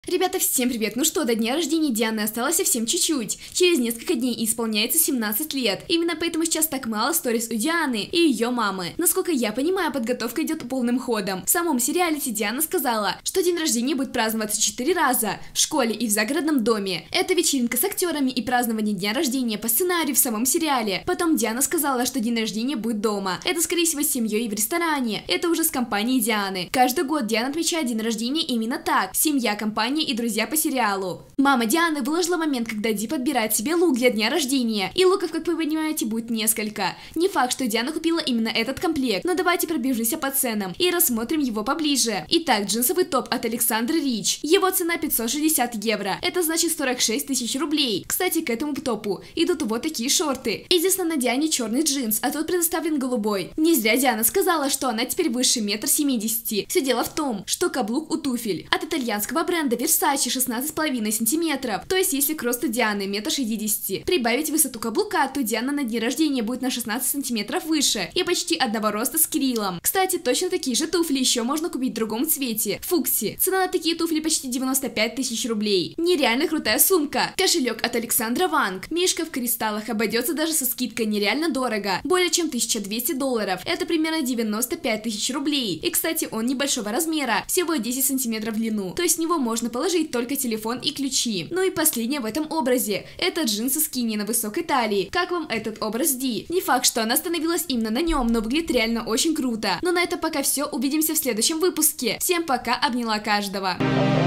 Ребята, всем привет! Ну что, до дня рождения Дианы осталось совсем чуть-чуть. Через несколько дней исполняется 17 лет. Именно поэтому сейчас так мало сториз у Дианы и ее мамы. Насколько я понимаю, подготовка идет полным ходом. В самом сериале Диана сказала, что день рождения будет праздноваться 4 раза. В школе и в загородном доме. Это вечеринка с актерами и празднование дня рождения по сценарию в самом сериале. Потом Диана сказала, что день рождения будет дома. Это скорее всего с семьей и в ресторане. Это уже с компанией Дианы. Каждый год Диана отмечает день рождения именно так. Семья, компания и друзья по сериалу. Мама Дианы выложила момент, когда Ди подбирает себе лук для дня рождения. И луков, как вы понимаете, будет несколько. Не факт, что Диана купила именно этот комплект, но давайте пробежимся по ценам и рассмотрим его поближе. Итак, джинсовый топ от Александры Рич. Его цена 560 евро. Это значит 46 тысяч рублей. Кстати, к этому топу идут вот такие шорты. И здесь на Диане черный джинс, а тут предоставлен голубой. Не зря Диана сказала, что она теперь выше 1,70 м. Все дело в том, что каблук у туфель от итальянского бренда Versace 16,5 сантиметров. То есть, если к росту Дианы 1,60 м прибавить высоту каблука, то Диана на дне рождения будет на 16 сантиметров выше и почти одного роста с Кириллом. Кстати, точно такие же туфли еще можно купить в другом цвете, фукси. Цена на такие туфли почти 95 тысяч рублей. Нереально крутая сумка. Кошелек от Александра Ванг. Мишка в кристаллах обойдется даже со скидкой нереально дорого. Более чем 1200 долларов. Это примерно 95 тысяч рублей. И, кстати, он небольшого размера, всего 10 сантиметров в длину. То есть в него можно положить только телефон и ключи. Ну и последнее в этом образе. Это джинсы скини на высокой талии. Как вам этот образ Ди? Не факт, что она остановилась именно на нем, но выглядит реально очень круто. Но на это пока все. Увидимся в следующем выпуске. Всем пока, обняла каждого.